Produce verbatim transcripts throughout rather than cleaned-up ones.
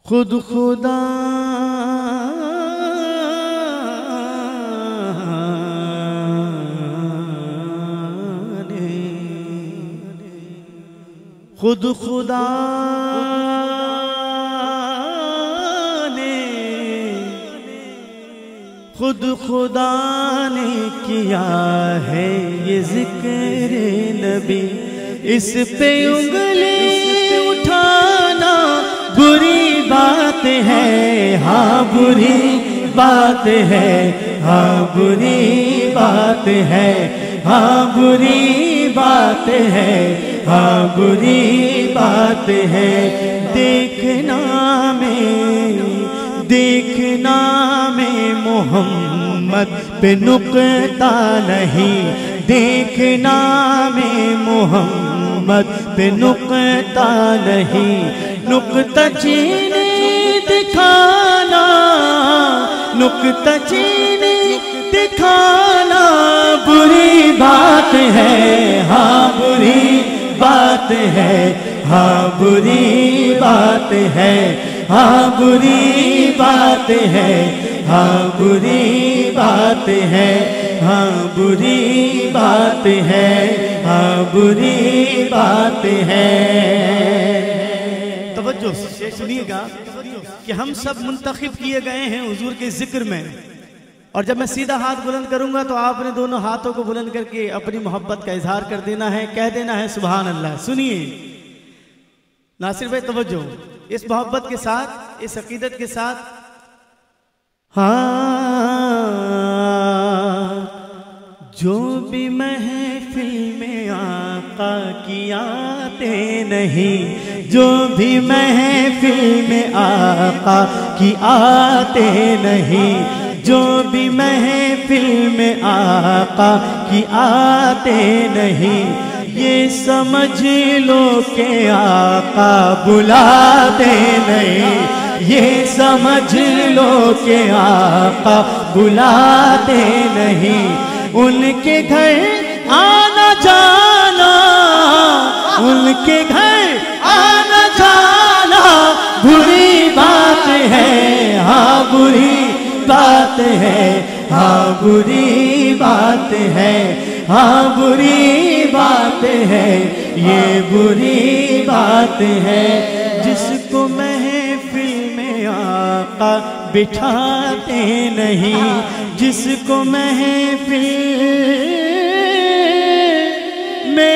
خود خدا نے خود خدا نے خود خدا نے کیا ہے یہ ذکر نبی، اس پہ انگلی اٹھانا بری بات ہے، ہاں بری بات ہے، ہاں بری بات ہے، ہاں بری بات ہے، ہاں بری بات ہے۔ دیکھنا میں دیکھنا میں محمد پہ نقطہ نہیں، دیکھنا میں محمد پہ نقطہ نہیں، نقطہ چینی دکھانا، نقطہ چینی دکھانا بری بات ہے، ہاں بری بات ہے، ہاں بری بات ہے، ہاں بری بات ہے، ہاں بری بات ہے، ہاں بری بات ہے، ہاں بری بات ہے۔ توجہ سے سنیے گا کہ ہم سب منتخب کیے گئے ہیں حضور کے ذکر میں، اور جب میں سیدھا ہاتھ بلند کروں گا تو آپ نے دونوں ہاتھوں کو بلند کر کے اپنی محبت کا اظہار کر دینا ہے، کہہ دینا ہے سبحان اللہ۔ سنیے ناصر بھائی توجہ، اس محبت کے ساتھ، اس عقیدت کے ساتھ، ہاں جو بھی محفل میں آقا کی آتے نہیں، جو بھی محفل میں آقا کی آتے نہیں، جو بھی محفل میں آقا کی آتے نہیں، یہ سمجھ لو کہ آقا بلاتے نہیں، یہ سمجھ لو کہ آقا بلاتے نہیں۔ ان کے گھر آنا جانا، ان کے گھر آنا جانا بری بات ہے، ہاں بری بات ہے، ہاں بری بات ہے، ہاں بری بات ہے، یہ بری بات ہے۔ جس کو محفل میں آقا بٹھاتے نہیں، جس کو محفل میں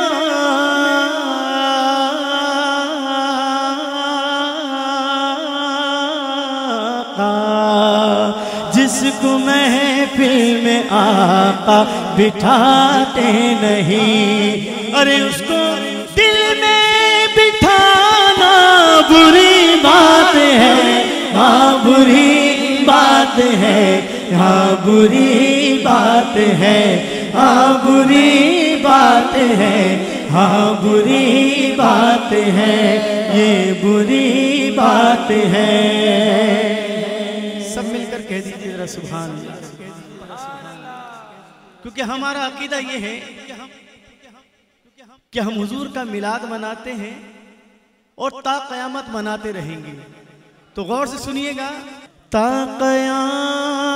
آقا، جس کو محفل میں آقا بٹھاتے نہیں، ارے اس کو دل میں بٹھانا بری بات ہے، ہاں بری بات ہے، ہاں بری بات ہے، ہاں بری بات ہے، ہاں بری بات ہے، یہ بری بات ہے۔ سب مل کر کہہ دیجیے ذرا سبحان اللہ، کیونکہ ہمارا عقیدہ یہ ہے کہ ہم حضور کا میلاد مناتے ہیں اور تا قیامت مناتے رہیں گے۔ تو غور سے سنیے گا، تا قیامت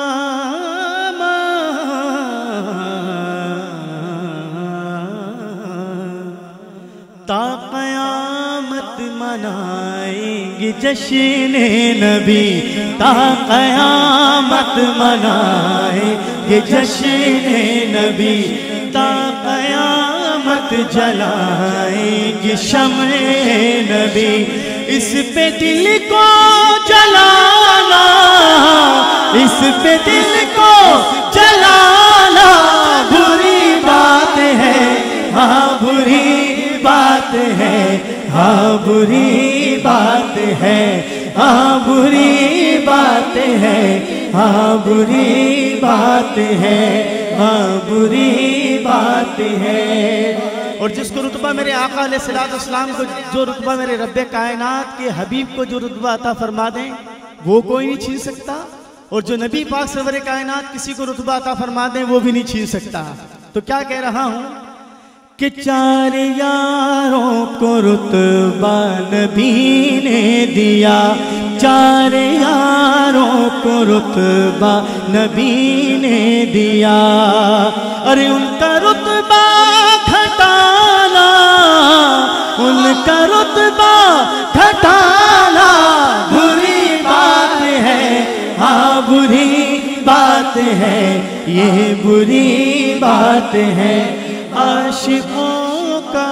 تا قیامت منائیں گے جشن نبی، تا قیامت منائیں گے جشن نبی، تا قیامت جلائیں گے شمع نبی، اس پہ دل کو جلانا، اس پہ دل کو جلانا بری بات ہے، ہاں بری بات ہے، ہاں بری بات ہے، ہاں بری بات ہے، ہاں بری بات ہے، ہاں بری بات ہے۔ اور جس کو رتبہ میرے آقا علیہ السلام کو، جو رتبہ میرے رب کائنات کے حبیب کو جو رتبہ عطا فرما دیں وہ کوئی نہیں چھین سکتا، اور جو نبی پاک سرور کائنات کسی کو رتبہ عطا فرما دیں وہ بھی نہیں چھین سکتا۔ تو کیا کہہ رہا ہوں کہ چار یاروں کو رتبہ نبی نے دیا، چار یاروں کو رتبہ نبی نے دیا، ارے ان کا رتبہ گھٹانا، ان کا رتبہ گھٹانا بری بات ہے، ہاں بری بات ہے، یہ بری بات ہے۔ عاشقوں کا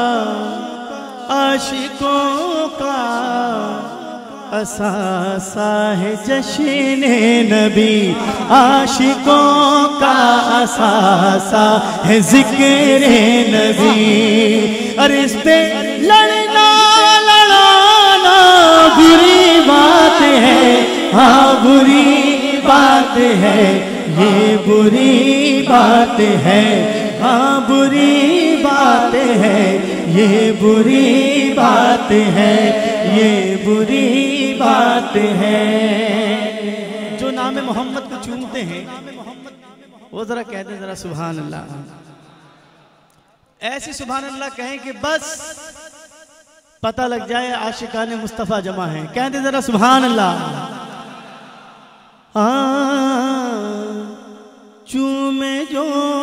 عاشقوں کا اثاثہ ہے جشن نبی، عاشقوں کا اثاثہ ہے ذکر نبی، اور اس پہ لڑنا لڑانا بری بات ہے، ہاں بری بات ہے، یہ بری بات ہے، ہاں بری بات ہے، یہ بری بات ہے، یہ بری بات ہے۔ جو نام محمد کو چومتے ہیں وہ ذرا کہتے ہیں ذرا سبحان اللہ، ایسی سبحان اللہ کہیں کہ بس پتہ لگ جائے عاشقان مصطفیٰ جمع ہیں، کہتے ہیں ذرا سبحان اللہ۔ ہاں چومے جو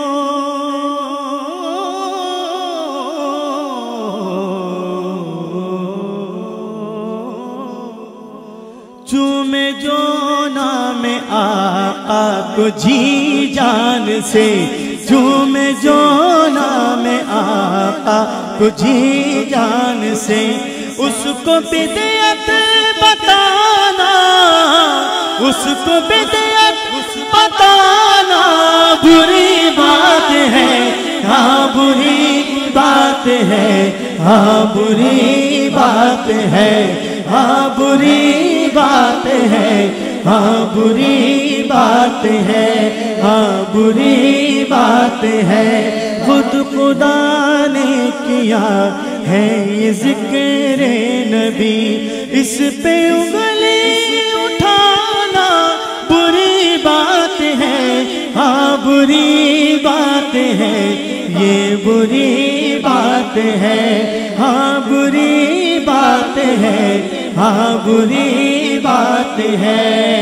چومے جو نام آقا کو جی جان سے، چومے جو نام آقا کو جی جان سے، اس کو بدعت بتانا، اس کو بدعت بتانا بری بات ہے، ہاں بری بات ہے، ہاں بری بات ہے، ہاں بری بات ہے، ہاں بری بات ہے، ہاں بری بات ہے۔ خود خدا نے کیا ہے یہ ذکر نبی، اس پہ انگلی اٹھانا بری بات ہے، ہاں بری بات ہے، یہ بری بات ہے، ہاں بری بات ہے، ہاں بری بات ہے۔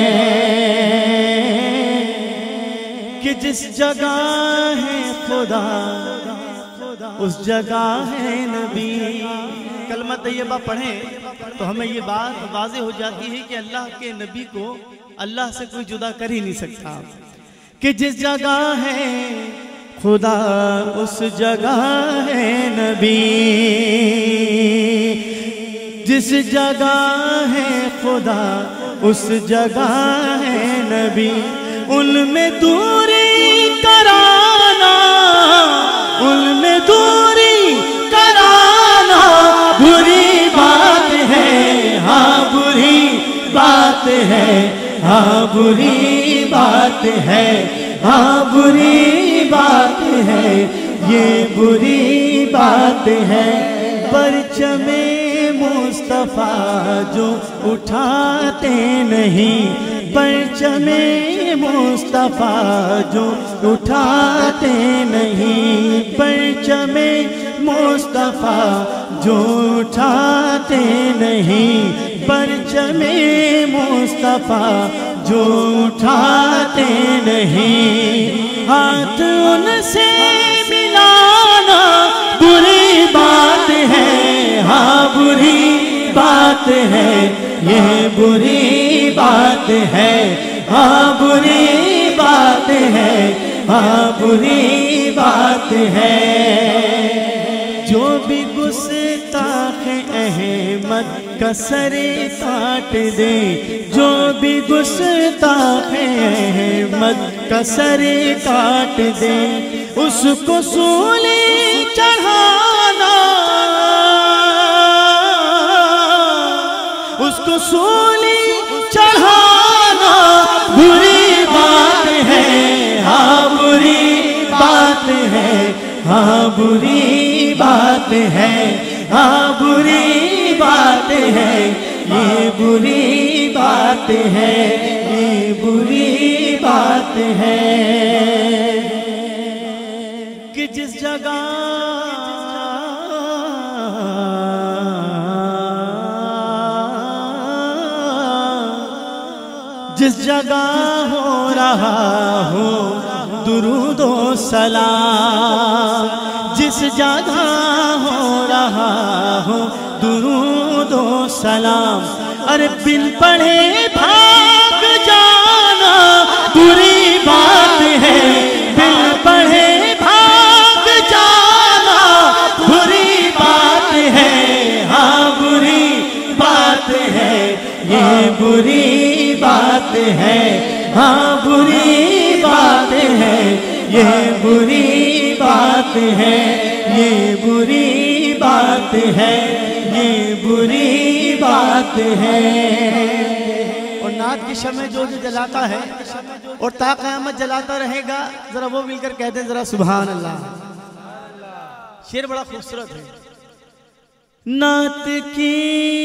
کہ جس جگہ ہے خدا اس جگہ ہے نبی، کلمہ طیبہ پڑھیں تو ہمیں یہ بات واضح ہو جاتی ہے کہ اللہ کے نبی کو اللہ سے کوئی جدا کر ہی نہیں سکتا۔ کہ جس جگہ ہے خدا اس جگہ ہے نبی، جس جگہ ہے خدا اس جگہ ہے نبی، ان میں دوری کرانا، ان میں دوری کرانا بری بات ہے، ہاں بری بات ہے، ہاں بری بات ہے، ہاں بری بات ہے، یہ بری بات ہے۔ پرچم مصطفیٰ جو اٹھاتے نہیں، پرچم مصطفیٰ جو اٹھاتے نہیں، پرچم مصطفیٰ جو اٹھاتے نہیں، پرچم مصطفیٰ جو اٹھاتے نہیں، ہاتھ ان سے ملانا بری بات ہے، ہاں بری بات ہے، یہ بری بات ہے، ہاں بری بات ہے، ہاں بری بات ہے۔ جو بھی گستاخ احمد کا سر کاٹ دے، جو بھی گستاخ احمد کا سر کاٹ دے، اس کو سولی چڑھانا، اس کو سولی چڑھانا بری بات ہے، ہاں بری بات ہے، ہاں بری بات ہے، ہاں بری بات ہے، یہ بری بات ہے، یہ بری بات ہے۔ کہ جس جگہ جس جگہ ہو رہا ہو درود و سلام، جس جگہ ہو رہا ہو درود و سلام، ارے بن پڑھے بھاگ جانا بری بات ہے، بن پڑھے بھاگ جانا بری بات ہے، ہاں بری بات ہے، یہ بری بات ہے، ہاں بری بات ہے، یہ بری بات ہے، یہ بری بات ہے، یہ بری بات ہے۔ اور نعت کی شمع جو جو جلاتا ہے اور تا قیامت جلاتا رہے گا، ذرا وہ مل کر کہتے ہیں ذرا سبحان اللہ۔ شعر بڑا خوبصورت ہے۔ نعت کی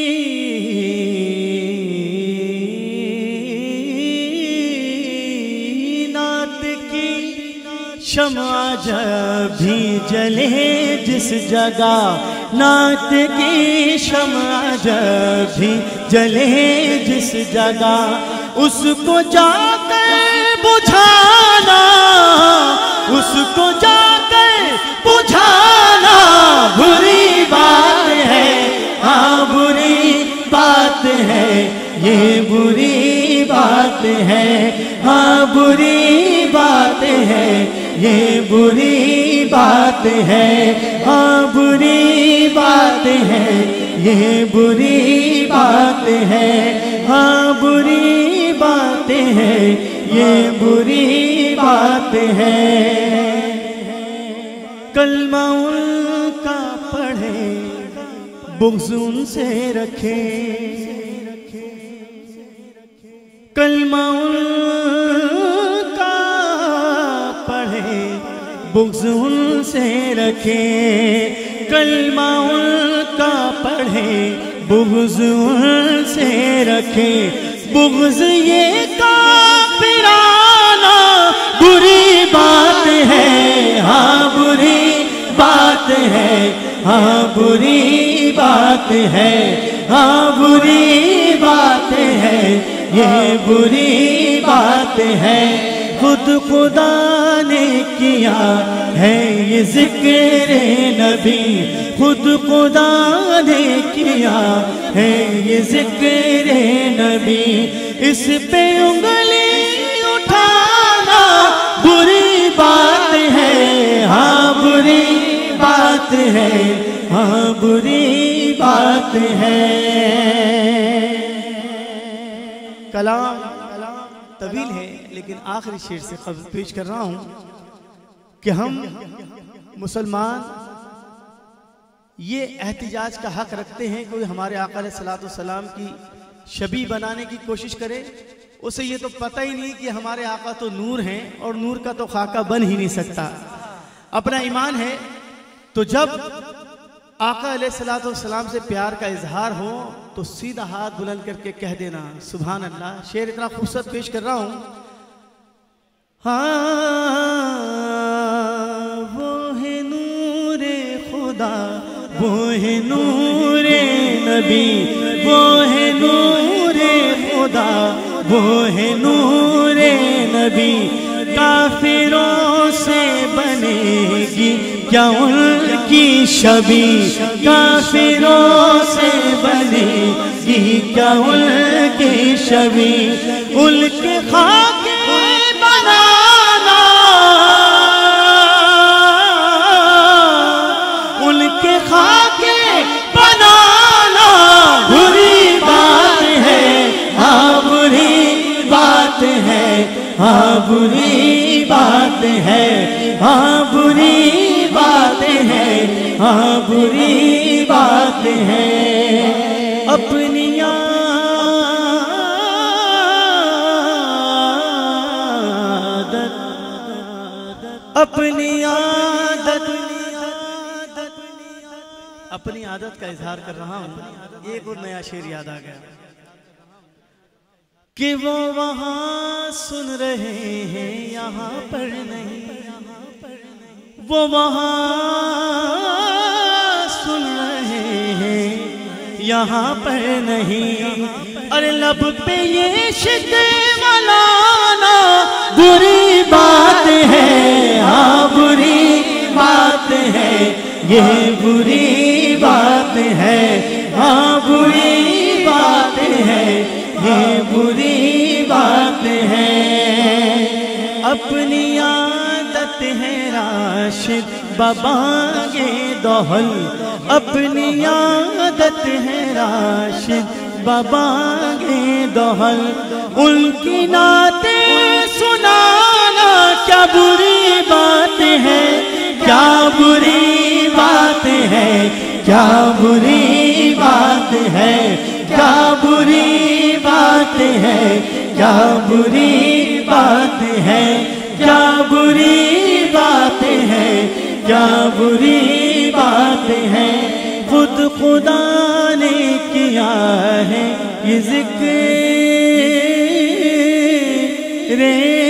شمع جب بھی جلے جس جگہ، نعت کی شمع جب بھی جلے جس جگہ، اس کو جا کر بجھانا، اس کو جا کر بجھانا بری بات ہے، ہاں بری بات ہے، یہ بری بات ہے، ہاں بری بات ہے، یہ بری بات ہے، ہاں بری بات ہے، یہ بری بات ہے، ہاں بری بات ہے، یہ بری بات ہے۔ کلمہ ان کا پڑھے بغض ان سے رکھے، کلمہ ان بغض ان سے رکھے، کلمہ ان کا پڑھے بغض ان سے رکھے، بغض یہ کافرانہ بری بات ہے، ہاں بری بات ہے، ہاں بری بات ہے، ہاں بری بات ہے، یہ بری بات ہے۔ خود خدا نے کیا ہے یہ ذکر نبی، خود خدا نے کیا ہے یہ ذکر نبی، اس پہ انگلی اٹھانا بری بات ہے، ہاں بری بات ہے، ہاں بری بات ہے۔ کلام طویل ہے لیکن آخری شعر سے قبل پیش کر رہا ہوں کہ ہم مسلمان یہ احتجاج کا حق رکھتے ہیں، کوئی ہمارے آقا علیہ السلام کی شبیہ بنانے کی کوشش کرے، اسے یہ تو پتہ ہی نہیں کہ ہمارے آقا تو نور ہیں اور نور کا تو خاکہ بن ہی نہیں سکتا۔ اپنا ایمان ہے تو جب آقا علیہ السلام سے پیار کا اظہار ہو تو سیدھا ہاتھ بلند کر کے کہہ دینا سبحان اللہ۔ شعر اتنا خوبصورت پیش کر رہا ہوں۔ ہاں وہ ہے نور خدا، وہ ہے نور نبی، وہ ہے نور خدا، وہ ہے نور نبی، کافروں سے بنے گی کیا ان کی شبیہ، کافروں سے بنے گی کیا ان کی شبیہ، ان کے خاک بنانا، ان کے خاک بنانا بری بات ہے، ہاں بری بات ہے، ہاں بری بات ہے، ہاں بری بات ہے، ہاں بری بات ہے۔ اپنی عادت اپنی عادت اپنی عادت کا اظہار کر رہا ہوں۔ ایک اور نیا شعر یاد آ گیا کہ وہ وہاں سن رہے ہیں یہاں پر نہیں، وہ وہاں سن رہے ہیں یہاں پر نہیں. ارے لب پہ یہ شکوہ لانا بری بات ہے، ہاں بری بات ہے، یہ بری بات ہے، ہاں بری بات ہے، یہ بری بات ہے. اپنی عادت ہے راشد ببانگے دہل، اپنی عادت ہے راشد ببانگے دہل. ان کی نعتیں سنانا کیا بری بات ہے، کیا بری بات ہے، کیا بری بات ہے، کیا بری بات ہے، کیا بری بات ہے، کیا بری بات ہے، کیا بری بات ہے. خود خدا نے کیا ہے یہ ذکر رے